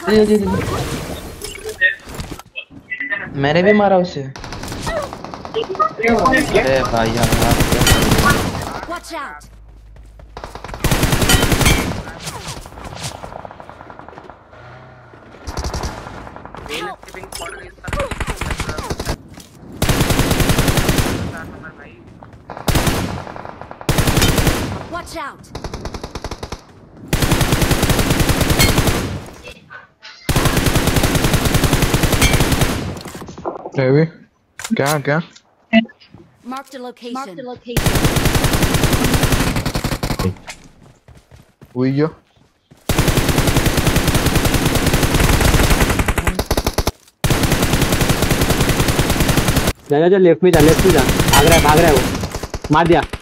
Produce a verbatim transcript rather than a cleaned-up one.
दे दे दे। मैंने भी मारा उसे। अरे भाई यार Watch out! Watch out! Heavy. क्या क्या? Marked a location. Marked a location. हुई जो? जा जा जा लेफ्ट में जा लेफ्ट में जा भाग रहा है भाग रहा है वो मार दिया।